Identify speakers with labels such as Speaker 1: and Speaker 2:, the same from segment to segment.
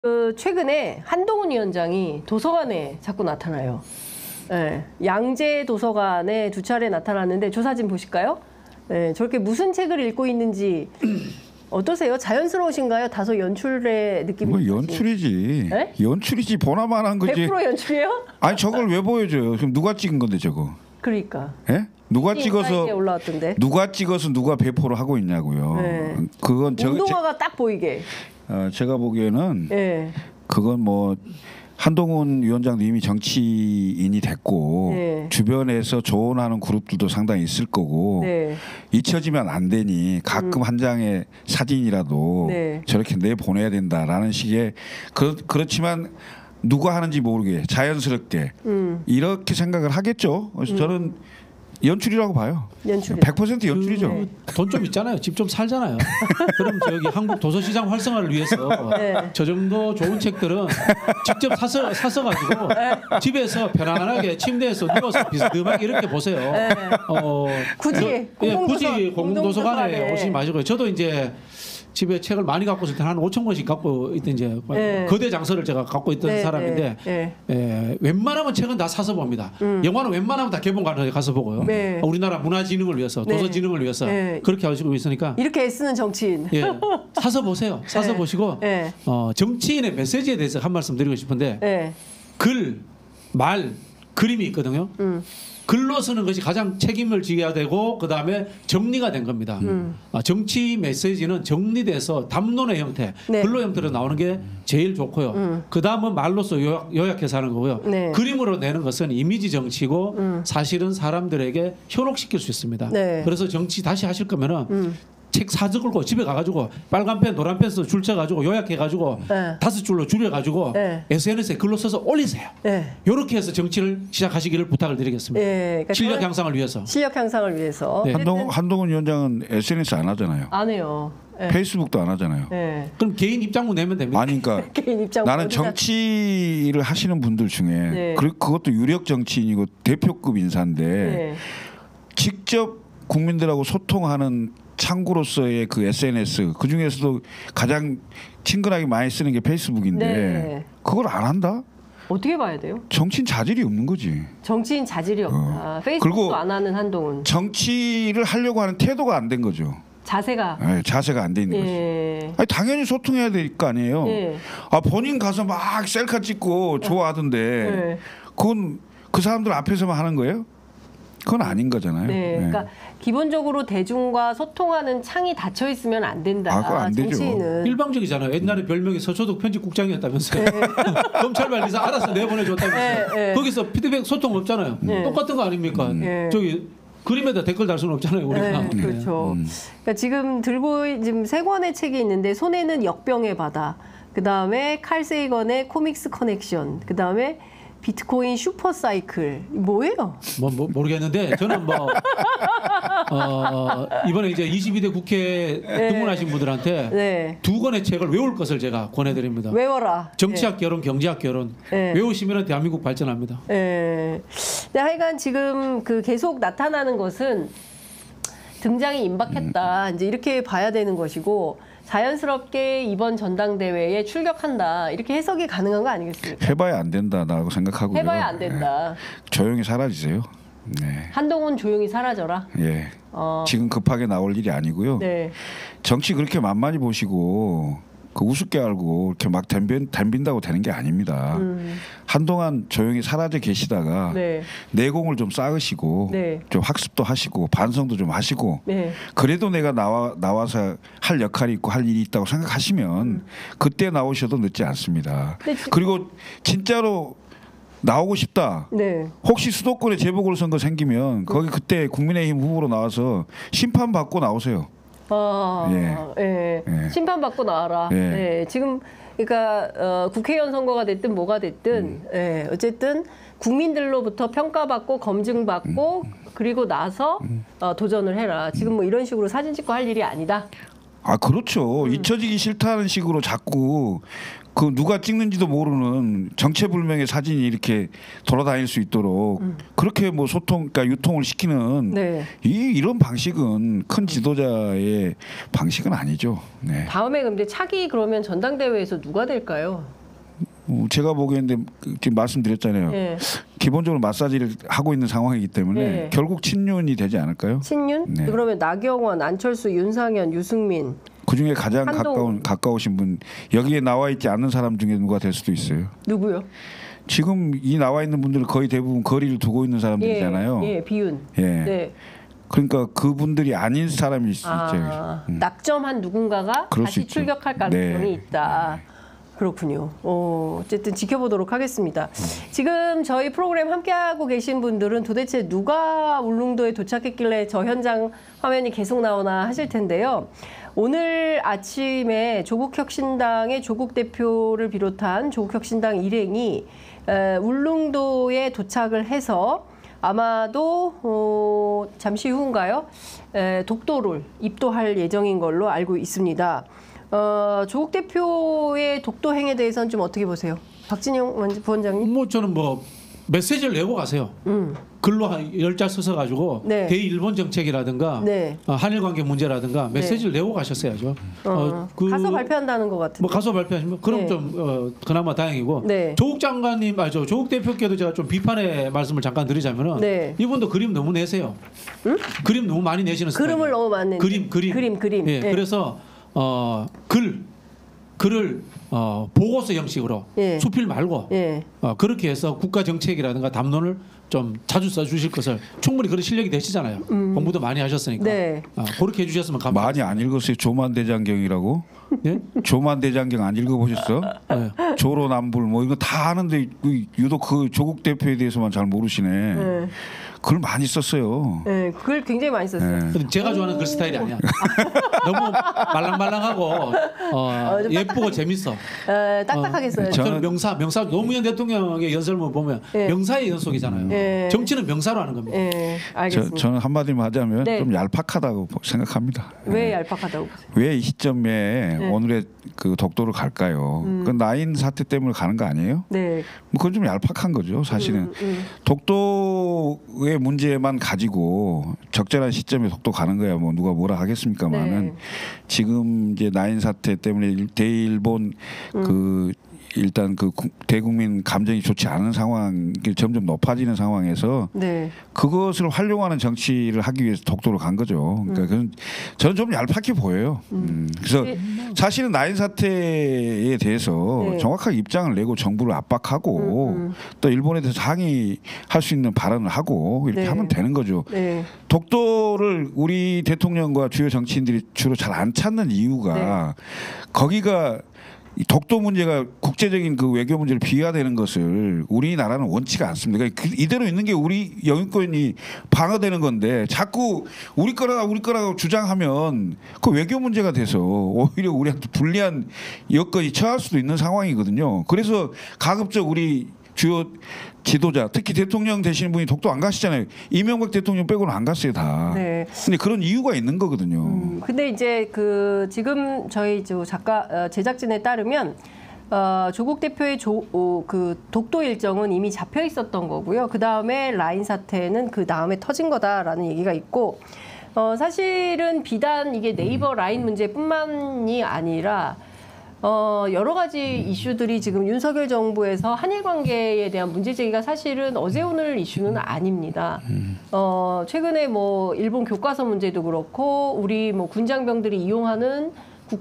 Speaker 1: 최근에 한동훈 위원장이 도서관에 자꾸 나타나요. 네, 양재 도서관에 두 차례 나타났는데 조사진 보실까요? 네, 저렇게 무슨 책을 읽고 있는지 어떠세요? 자연스러우신가요? 다소 연출의 느낌이.
Speaker 2: 뭐 연출이지.
Speaker 1: 네?
Speaker 2: 연출이지 보나마나한 거지.
Speaker 1: 100% 연출이에요?
Speaker 2: 아니 저걸 왜 보여줘요? 그럼 누가 찍은 건데 저거?
Speaker 1: 그러니까.
Speaker 2: 예? 누가 찍어서
Speaker 1: 올라왔던데.
Speaker 2: 누가 찍어서 누가 배포를 하고 있냐고요.
Speaker 1: 네.
Speaker 2: 그건
Speaker 1: 운동화가 딱 보이게.
Speaker 2: 제가 보기에는
Speaker 1: 네.
Speaker 2: 그건 뭐 한동훈 위원장도 이미 정치인이 됐고
Speaker 1: 네.
Speaker 2: 주변에서 조언하는 그룹들도 상당히 있을 거고
Speaker 1: 네.
Speaker 2: 잊혀지면 안 되니 가끔 한 장의 사진이라도
Speaker 1: 네.
Speaker 2: 저렇게 내보내야 된다라는 식의 그렇지만 누가 하는지 모르게 자연스럽게 이렇게 생각을 하겠죠. 그래서 저는 연출이라고 봐요.
Speaker 1: 연출이다.
Speaker 2: 100% 연출이죠.
Speaker 3: 돈 좀 있잖아요. 집 좀 살잖아요. 그럼 저기 한국 도서시장 활성화를 위해서
Speaker 1: 네.
Speaker 3: 저 정도 좋은 책들은 직접 사서 가지고 집에서 편안하게 침대에서 누워서 비스듬하게 이렇게 보세요.
Speaker 1: 네. 굳이
Speaker 3: 공공도서관에 오시지 마시고요. 저도 이제 집에 책을 많이 갖고 있을 때 한 5천 권씩 갖고 있던 이제
Speaker 1: 네.
Speaker 3: 거대 장서를 제가 갖고 있던
Speaker 1: 네,
Speaker 3: 사람인데
Speaker 1: 네.
Speaker 3: 웬만하면 책은 다 사서 봅니다. 영화는 웬만하면 다 개봉관에 가서 보고요.
Speaker 1: 네.
Speaker 3: 우리나라 문화진흥을 위해서
Speaker 1: 네.
Speaker 3: 도서진흥을 위해서
Speaker 1: 네.
Speaker 3: 그렇게 하시고 있으니까
Speaker 1: 이렇게 애쓰는 정치인.
Speaker 3: 예, 사서 보세요. 사서
Speaker 1: 네.
Speaker 3: 보시고
Speaker 1: 네.
Speaker 3: 정치인의 메시지에 대해서 한 말씀 드리고 싶은데
Speaker 1: 네.
Speaker 3: 글, 말, 그림이 있거든요. 글로 쓰는 것이 가장 책임을 지어야 되고 그 다음에 정리가 된 겁니다. 정치 메시지는 정리돼서 담론의 형태,
Speaker 1: 네.
Speaker 3: 글로 형태로 나오는 게 제일 좋고요. 그 다음은 말로써 요약해서 하는 거고요.
Speaker 1: 네.
Speaker 3: 그림으로 내는 것은 이미지 정치고 사실은 사람들에게 현혹시킬 수 있습니다.
Speaker 1: 네.
Speaker 3: 그래서 정치 다시 하실 거면은 책 사적을고 집에 가가지고 빨간 펜, 노란 펜 써 줄 쳐가지고 요약해가지고
Speaker 1: 네.
Speaker 3: 5줄로 줄여가지고
Speaker 1: 네.
Speaker 3: SNS에 글로 써서 올리세요.
Speaker 1: 네.
Speaker 3: 이렇게 해서 정치를 시작하시기를 부탁을 드리겠습니다.
Speaker 1: 네. 그러니까
Speaker 3: 실력 향상을 위해서.
Speaker 1: 실력 향상을 위해서.
Speaker 3: 네.
Speaker 2: 한동훈 위원장은 SNS 안 하잖아요.
Speaker 1: 안 해요. 네.
Speaker 2: 페이스북도 안 하잖아요.
Speaker 1: 네.
Speaker 3: 그럼 개인 입장문 내면 됩니다.
Speaker 2: 아니 그러니까
Speaker 1: 개인 입장.
Speaker 2: 나는 정치를 하시는 분들 중에
Speaker 1: 네.
Speaker 2: 그것도 유력 정치인이고 대표급 인사인데
Speaker 1: 네.
Speaker 2: 직접 국민들하고 소통하는 창구로서의 그 SNS 그 중에서도 가장 친근하게 많이 쓰는 게 페이스북인데
Speaker 1: 네.
Speaker 2: 그걸 안 한다?
Speaker 1: 어떻게 봐야 돼요?
Speaker 2: 정치인 자질이 없는 거지.
Speaker 1: 정치인 자질이 없다. 페이스북도
Speaker 2: 그리고
Speaker 1: 안 하는 한동훈.
Speaker 2: 정치를 하려고 하는 태도가 안 된 거죠.
Speaker 1: 자세가.
Speaker 2: 네, 자세가 안 돼 있는 거지. 아니, 당연히 소통해야 될 거 아니에요.
Speaker 1: 예.
Speaker 2: 본인 가서 막 셀카 찍고 좋아하던데
Speaker 1: 예.
Speaker 2: 그건 그 사람들 앞에서만 하는 거예요? 그건 아닌 거잖아요.
Speaker 1: 네, 그러니까 기본적으로 대중과 소통하는 창이 닫혀 있으면 안 된다.
Speaker 2: 그거 안 되죠.
Speaker 1: 정치인은.
Speaker 3: 일방적이잖아요. 옛날에 별명이 서초동 편집국장이었다면서요. 검찰 관리사 알아서 내보내줬다면서요.
Speaker 1: 네.
Speaker 3: 거기서 피드백 소통 없잖아요.
Speaker 1: 네.
Speaker 3: 똑같은 거 아닙니까?
Speaker 1: 네.
Speaker 3: 저기 그림에다 댓글 달 수는 없잖아요. 우리가.
Speaker 1: 네, 그렇죠. 그러니까 지금 지금 세 권의 책이 있는데 손에는 역병의 바다, 그 다음에 칼 세이건의 코믹스 커넥션, 그 다음에 비트코인 슈퍼사이클 뭐예요?
Speaker 3: 모르겠는데 저는 이번에 이제 22대 국회에 등문하신 분들한테
Speaker 1: 네.
Speaker 3: 두 권의 책을 외울 것을 제가 권해드립니다.
Speaker 1: 외워라.
Speaker 3: 정치학 결혼, 경제학 결혼 외우시면 대한민국 발전합니다.
Speaker 1: 네. 하여간 지금 그 계속 나타나는 것은 등장이 임박했다. 이제 이렇게 봐야 되는 것이고 자연스럽게 이번 전당대회에 출격한다. 이렇게 해석이 가능한 거 아니겠습니까?
Speaker 2: 해봐야 안 된다라고 생각하고요.
Speaker 1: 해봐야 안 된다.
Speaker 2: 조용히 사라지세요. 네.
Speaker 1: 한동훈 조용히 사라져라.
Speaker 2: 예. 지금 급하게 나올 일이 아니고요.
Speaker 1: 네.
Speaker 2: 정치 그렇게 만만히 보시고 그 우습게 알고 이렇게 막 덤빈다고 되는 게 아닙니다. 한동안 조용히 사라져 계시다가
Speaker 1: 네.
Speaker 2: 내공을 좀 쌓으시고
Speaker 1: 네.
Speaker 2: 좀 학습도 하시고 반성도 좀 하시고
Speaker 1: 네.
Speaker 2: 그래도 내가 나와서 할 역할이 있고 할 일이 있다고 생각하시면 그때 나오셔도 늦지 않습니다. 그리고 진짜로 나오고 싶다.
Speaker 1: 네.
Speaker 2: 혹시 수도권에 재보궐선거 생기면 거기 그때 국민의힘 후보로 나와서 심판받고 나오세요.
Speaker 1: 예. 심판받고 나와라.
Speaker 2: 예.
Speaker 1: 예. 지금 그러니까 국회의원 선거가 됐든 뭐가 됐든 어쨌든 국민들로부터 평가받고 검증받고 그리고 나서 도전을 해라. 지금 뭐 이런 식으로 사진 찍고 할 일이 아니다.
Speaker 2: 그렇죠. 잊혀지기 싫다는 식으로 자꾸 그 누가 찍는지도 모르는 정체불명의 사진이 이렇게 돌아다닐 수 있도록 그렇게 뭐 소통, 그러니까 유통을 시키는
Speaker 1: 네.
Speaker 2: 이런 방식은 큰 지도자의 방식은 아니죠. 네.
Speaker 1: 다음에 근데 차기 그러면 전당대회에서 누가 될까요?
Speaker 2: 제가 보기에는 지금 말씀드렸잖아요.
Speaker 1: 예.
Speaker 2: 기본적으로 마사지를 하고 있는 상황이기 때문에
Speaker 1: 네.
Speaker 2: 결국 친윤이 되지 않을까요?
Speaker 1: 친윤?
Speaker 2: 네.
Speaker 1: 그러면 나경원, 안철수, 윤상현, 유승민.
Speaker 2: 그 중에 가장
Speaker 1: 한동훈.
Speaker 2: 가까우신 분, 여기에 나와 있지 않는 사람 중에 누가 될 수도 있어요.
Speaker 1: 누구요?
Speaker 2: 지금 이 나와 있는 분들은 거의 대부분 거리를 두고 있는 사람들이잖아요.
Speaker 1: 예, 비윤.
Speaker 2: 예.
Speaker 1: 네.
Speaker 2: 그러니까 그분들이 아닌 사람일 수 있죠.
Speaker 1: 낙점한 누군가가
Speaker 2: 그럴 수
Speaker 1: 다시
Speaker 2: 있죠.
Speaker 1: 출격할 가능성이
Speaker 2: 네.
Speaker 1: 있다. 그렇군요. 어쨌든 지켜보도록 하겠습니다. 지금 저희 프로그램 함께하고 계신 분들은 도대체 누가 울릉도에 도착했길래 저 현장 화면이 계속 나오나 하실 텐데요. 오늘 아침에 조국혁신당의 조국 대표를 비롯한 조국혁신당 일행이 울릉도에 도착을 해서 아마도 잠시 후인가요? 독도를 입도할 예정인 걸로 알고 있습니다. 조국 대표의 독도 행에 대해서는 좀 어떻게 보세요? 박진영 부원장님?
Speaker 3: 뭐 저는 뭐 메시지를 내고 가세요. 글로 한 10자 써서 가지고
Speaker 1: 네.
Speaker 3: 대일본 정책이라든가
Speaker 1: 네.
Speaker 3: 한일 관계 문제라든가 메시지를 내고 가셨어야죠.
Speaker 1: 가서 발표한다는 것 같은데.
Speaker 3: 뭐 가서 발표하시면 그럼
Speaker 1: 네.
Speaker 3: 좀 그나마 다행이고
Speaker 1: 네.
Speaker 3: 조국 장관님 조국 대표께도 제가 좀 비판의 말씀을 잠깐 드리자면은
Speaker 1: 네.
Speaker 3: 이분도 그림 너무 내세요. 그림 너무 많이 내시는
Speaker 1: 그림을
Speaker 3: 스타일이에요.
Speaker 1: 너무 많이 내는. 그림.
Speaker 3: 예,
Speaker 1: 네.
Speaker 3: 그래서 글을 보고서 형식으로
Speaker 1: 예.
Speaker 3: 수필 말고
Speaker 1: 예.
Speaker 3: 그렇게 해서 국가 정책이라든가 담론을 좀 자주 써주실 것을 충분히 그런 실력이 되시잖아요. 공부도 많이 하셨으니까
Speaker 1: 네.
Speaker 3: 그렇게 해주셨으면 감사합니다.
Speaker 2: 많이 안 읽었어요. 조만대장경이라고.
Speaker 3: 예?
Speaker 2: 조만대장경 안 읽어보셨어?
Speaker 3: 네.
Speaker 2: 조로남불 뭐 이거 다 아는데 유독 그 조국 대표에 대해서만 잘 모르시네.
Speaker 1: 네.
Speaker 2: 글 많이 썼어요.
Speaker 1: 네, 글 굉장히 많이 썼어요.
Speaker 2: 네.
Speaker 3: 근데 제가 좋아하는 그 스타일이 아니야. 너무 말랑말랑하고 예쁘고 재밌어.
Speaker 1: 딱딱하게 써요.
Speaker 3: 저는 명사 노무현 대통령의 연설문 보면
Speaker 1: 예.
Speaker 3: 명사의 연속이잖아요.
Speaker 1: 예.
Speaker 3: 정치는 명사로 하는 겁니다.
Speaker 1: 네, 알겠습니다.
Speaker 2: 저는 한마디만 하자면
Speaker 1: 네.
Speaker 2: 좀 얄팍하다고 생각합니다.
Speaker 1: 왜 얄팍하다고 보세요?
Speaker 2: 왜 이 시점에 오늘의 그 독도를 갈까요? 그 나인 사태 때문에 가는 거 아니에요?
Speaker 1: 네.
Speaker 2: 뭐 그건 좀 얄팍한 거죠, 사실은. 독도의 문제만 가지고 적절한 시점에 독도 가는 거야 뭐 누가 뭐라 하겠습니까만은
Speaker 1: 네.
Speaker 2: 지금 이제 나인 사태 때문에 대일본 그 일단 그 대국민 감정이 좋지 않은 상황이 점점 높아지는 상황에서
Speaker 1: 네.
Speaker 2: 그것을 활용하는 정치를 하기 위해서 독도로 간 거죠. 그러니까 그건 저는 좀 얄팍해 보여요. 그래서 사실은 나인 사태에 대해서
Speaker 1: 네.
Speaker 2: 정확하게 입장을 내고 정부를 압박하고 또 일본에 대해서 항의할 수 있는 발언을 하고 이렇게
Speaker 1: 네.
Speaker 2: 하면 되는 거죠.
Speaker 1: 네.
Speaker 2: 독도를 우리 대통령과 주요 정치인들이 주로 잘 안 찾는 이유가 거기가 이 독도 문제가 국제적인 그 외교 문제를 비화되는 것을 우리나라는 원치가 않습니다. 그러니까 이대로 있는 게 우리 영유권이 방어되는 건데 자꾸 우리 거라고 주장하면 그 외교 문제가 돼서 오히려 우리한테 불리한 여건이 처할 수도 있는 상황이거든요. 그래서 가급적 우리 주요 지도자 특히 대통령 되시는 분이 독도 안 가시잖아요. 이명박 대통령 빼고는 안 갔어요 다.
Speaker 1: 네.
Speaker 2: 근데 그런 이유가 있는 거거든요.
Speaker 1: 근데 이제 그 지금 저희 제작진에 따르면 조국 대표의 그 독도 일정은 이미 잡혀 있었던 거고요. 그 다음에 라인 사태는 그 다음에 터진 거다라는 얘기가 있고 사실은 비단 이게 네이버 라인 문제뿐만이 아니라 여러 가지 이슈들이 지금 윤석열 정부에서 한일 관계에 대한 문제 제기가 사실은 어제 오늘 이슈는 아닙니다. 최근에 뭐 일본 교과서 문제도 그렇고 우리 뭐 군장병들이 이용하는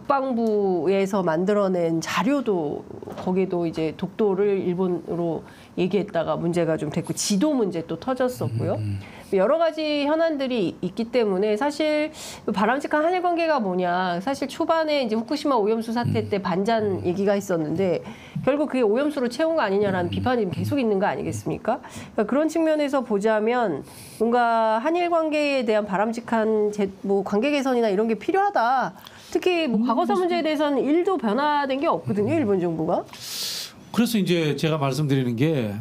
Speaker 1: 국방부에서 만들어낸 자료도 거기도 이제 독도를 일본으로 얘기했다가 문제가 좀 됐고 지도 문제 또 터졌었고요. 여러 가지 현안들이 있기 때문에 사실 바람직한 한일 관계가 뭐냐. 사실 초반에 이제 후쿠시마 오염수 사태 때 반잔 얘기가 있었는데 결국 그게 오염수로 채운 거 아니냐라는 비판이 계속 있는 거 아니겠습니까? 그러니까 그런 측면에서 보자면 뭔가 한일 관계에 대한 바람직한 뭐 관계 개선이나 이런 게 필요하다. 특히 뭐 과거사 문제에 대해서는 일도 변화된 게 없거든요, 일본 정부가.
Speaker 3: 그래서 이제 제가 말씀드리는 게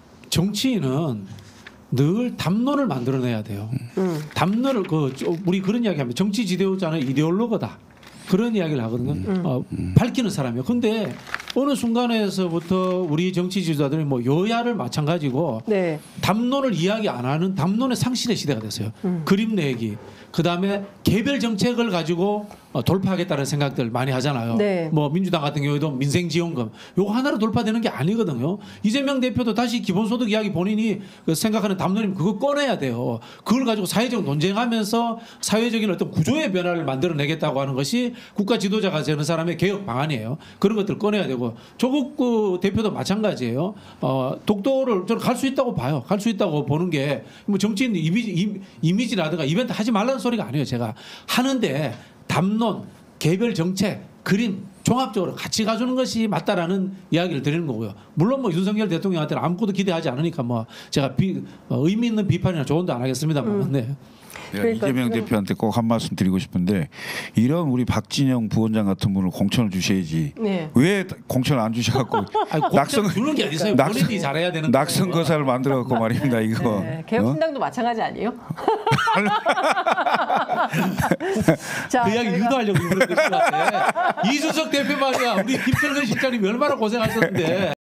Speaker 3: 정치인은 늘 담론을 만들어내야 돼요. 담론을 우리 그런 이야기합니다. 정치 지도자는 이데올로거다. 그런 이야기를 하거든요. 밝히는 사람이요. 근데 어느 순간에서부터 우리 정치 지도자들이 뭐 여야를 마찬가지고
Speaker 1: 네.
Speaker 3: 담론을 이야기 안 하는 담론의 상실의 시대가 됐어요. 그림 내기. 그다음에 개별 정책을 가지고 돌파하겠다는 생각들 많이 하잖아요.
Speaker 1: 네.
Speaker 3: 뭐 민주당 같은 경우에도 민생지원금 요거 하나로 돌파되는 게 아니거든요. 이재명 대표도 다시 기본소득 이야기 본인이 그 생각하는 담론이면 그거 꺼내야 돼요. 그걸 가지고 사회적 논쟁하면서 사회적인 어떤 구조의 변화를 만들어내겠다고 하는 것이 국가 지도자가 되는 사람의 개혁 방안이에요. 그런 것들 꺼내야 되고 조국 그 대표도 마찬가지예요. 독도를 저는 갈 수 있다고 봐요. 갈 수 있다고 보는 게 뭐 정치인 이미지라든가 이벤트 하지 말라는 소리가 아니에요. 제가 하는데 담론, 개별 정책, 그림 종합적으로 같이 가주는 것이 맞다라는 이야기를 드리는 거고요. 물론 뭐 윤석열 대통령한테는 아무것도 기대하지 않으니까 뭐 제가 의미 있는 비판이나 조언도 안 하겠습니다만. 네.
Speaker 1: 그러니까
Speaker 2: 이재명 대표한테 꼭 한 말씀 드리고 싶은데 이런 우리 박진영 부원장 같은 분을 공천을 주셔야지.
Speaker 1: 네.
Speaker 2: 왜 공천을 안 주셔갖고
Speaker 3: 낙선 주는 게 어디서요? 본인이 잘해야 되는
Speaker 2: 낙선 거사를 만들어갖고 말입니다. 이거.
Speaker 1: 네. 개혁신당도 마찬가지 아니에요? 자,
Speaker 3: 그 이야기
Speaker 1: 저희가-
Speaker 3: 유도하려고 그런 것 같아. 이준석 대표 말이야. 우리 김철근 실장님이 얼마나 고생하셨는데.